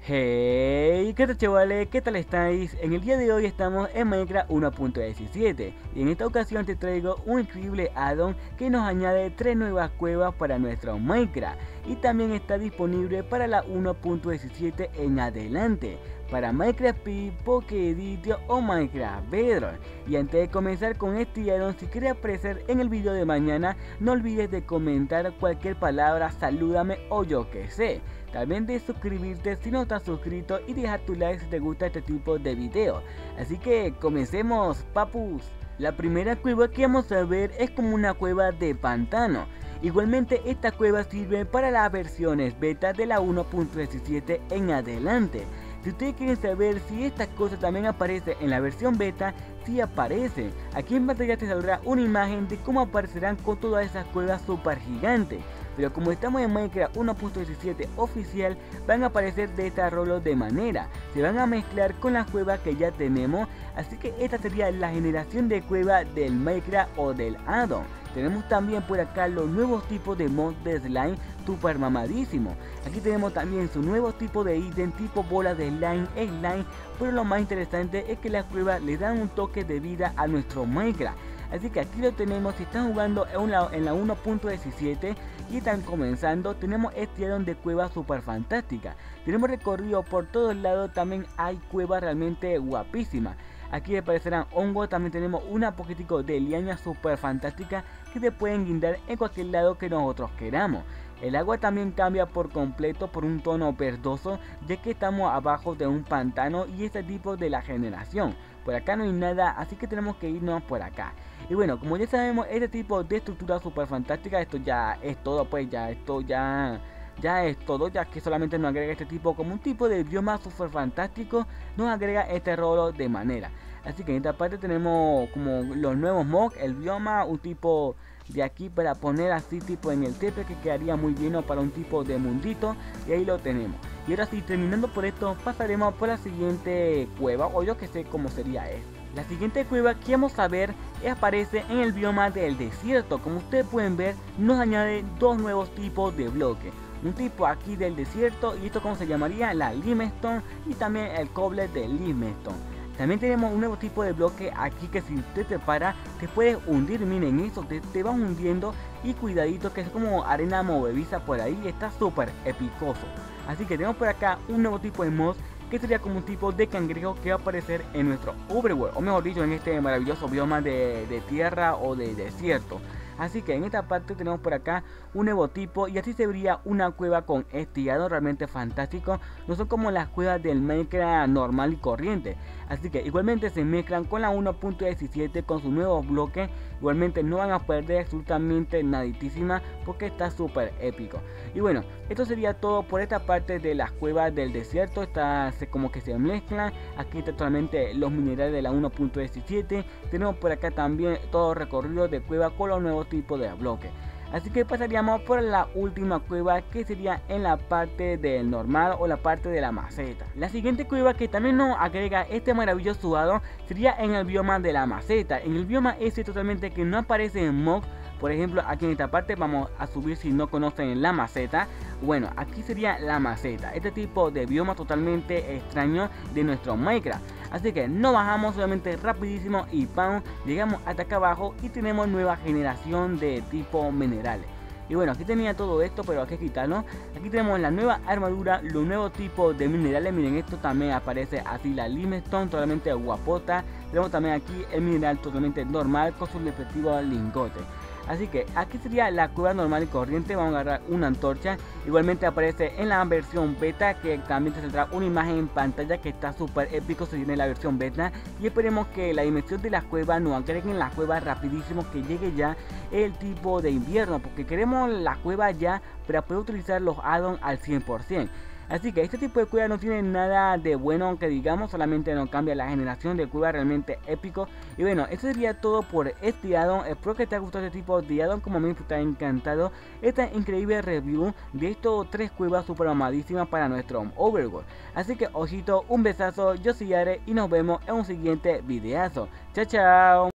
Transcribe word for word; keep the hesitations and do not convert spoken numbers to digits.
Hey, ¿qué tal chavales? ¿Qué tal estáis? En el día de hoy estamos en Minecraft uno punto diecisiete y en esta ocasión te traigo un increíble add-on que nos añade tres nuevas cuevas para nuestro Minecraft y también está disponible para la uno punto diecisiete en adelante para Minecraft Pi, Poké Edition o Minecraft Bedrock. Y antes de comenzar con este add-on, si quieres aparecer en el video de mañana, no olvides de comentar cualquier palabra, salúdame o yo que sé. También de suscribirte si no estás suscrito y dejar tu like si te gusta este tipo de video. Así que comencemos, papus. La primera cueva que vamos a ver es como una cueva de pantano. Igualmente esta cueva sirve para las versiones beta de la uno punto diecisiete en adelante. Si ustedes quieren saber si esta cosa también aparece en la versión beta, sí aparece. Aquí en pantalla te saldrá una imagen de cómo aparecerán con todas esas cuevas super gigantes. Pero como estamos en Minecraft uno punto diecisiete oficial, van a aparecer de esta rolo de manera. Se van a mezclar con las cuevas que ya tenemos. Así que esta sería la generación de cueva del Minecraft o del add-on. Tenemos también por acá los nuevos tipos de mods de slime super mamadísimo. Aquí tenemos también su nuevo tipo de ítem tipo bola de slime, slime. Pero lo más interesante es que las cuevas le dan un toque de vida a nuestro Minecraft. Así que aquí lo tenemos. Si están jugando en la, en la uno punto diecisiete y están comenzando, tenemos este add-on de cueva super fantástica. Tenemos recorrido por todos lados, también hay cuevas realmente guapísimas. Aquí aparecerán hongos, también tenemos una poquitico de liaña super fantástica que se pueden guindar en cualquier lado que nosotros queramos. El agua también cambia por completo por un tono verdoso, ya que estamos abajo de un pantano y este tipo de la generación. Por acá no hay nada, así que tenemos que irnos por acá. Y bueno, como ya sabemos, este tipo de estructura super fantástica, esto ya es todo, pues ya esto ya... Ya es todo, ya que solamente nos agrega este tipo como un tipo de bioma super fantástico, nos agrega este rolo de manera. Así que en esta parte tenemos como los nuevos mobs, el bioma, un tipo de aquí para poner así tipo en el tepe que quedaría muy bien para un tipo de mundito, y ahí lo tenemos. Y ahora sí, terminando por esto, pasaremos por la siguiente cueva, o yo que sé cómo sería esto. La siguiente cueva que vamos a ver aparece en el bioma del desierto. Como ustedes pueden ver, nos añade dos nuevos tipos de bloques. Un tipo aquí del desierto, y esto como se llamaría la limestone, y también el cobre de limestone. También tenemos un nuevo tipo de bloque aquí que si usted te para te puedes hundir. Miren eso, te, te vas hundiendo, y cuidadito que es como arena movediza por ahí, está súper epicoso. Así que tenemos por acá un nuevo tipo de mod que sería como un tipo de cangrejo que va a aparecer en nuestro overworld, o mejor dicho en este maravilloso bioma de, de tierra o de desierto. Así que en esta parte tenemos por acá un nuevo tipo, y así se vería una cueva con este add-on realmente fantástico. No son como las cuevas del Minecraft normal y corriente. Así que igualmente se mezclan con la uno punto diecisiete con sus nuevos bloques. Igualmente no van a perder absolutamente naditísima porque está súper épico. Y bueno, esto sería todo por esta parte de las cuevas del desierto. Está se, como que se mezclan. Aquí está totalmente los minerales de la uno punto diecisiete. Tenemos por acá también todo recorrido de cueva con los nuevos tipos de bloques. Así que pasaríamos por la última cueva, que sería en la parte del normal o la parte de la maceta. La siguiente cueva que también nos agrega este maravilloso add-on sería en el bioma de la maceta. En el bioma ese totalmente que no aparece en mod. Por ejemplo, aquí en esta parte vamos a subir, si no conocen la maceta. Bueno, aquí sería la maceta, este tipo de bioma totalmente extraño de nuestro Minecraft. Así que no bajamos, solamente rapidísimo y ¡pam! Llegamos hasta acá abajo y tenemos nueva generación de tipo minerales. Y bueno, aquí tenía todo esto, pero hay que quitarlo. Aquí tenemos la nueva armadura, los nuevos tipos de minerales. Miren, esto también aparece así, la limestone totalmente guapota. Tenemos también aquí el mineral totalmente normal con su respectivo lingote. Así que aquí sería la cueva normal y corriente. Vamos a agarrar una antorcha. Igualmente aparece en la versión beta, que también te saldrá una imagen en pantalla que está súper épico si viene la versión beta. Y esperemos que la dimensión de las cuevas nos agreguen las cuevas rapidísimo, que llegue ya el tipo de invierno, porque queremos la cueva ya para poder utilizar los add-ons al cien por ciento. Así que este tipo de cueva no tiene nada de bueno, aunque digamos, solamente nos cambia la generación de cueva realmente épico. Y bueno, eso sería todo por este add-on. Espero que te haya gustado este tipo de add-on, como a mí me está encantado esta increíble review de estos tres cuevas super amadísimas para nuestro overworld. Así que ojito, un besazo, yo soy Are y nos vemos en un siguiente videazo. Chao, chao.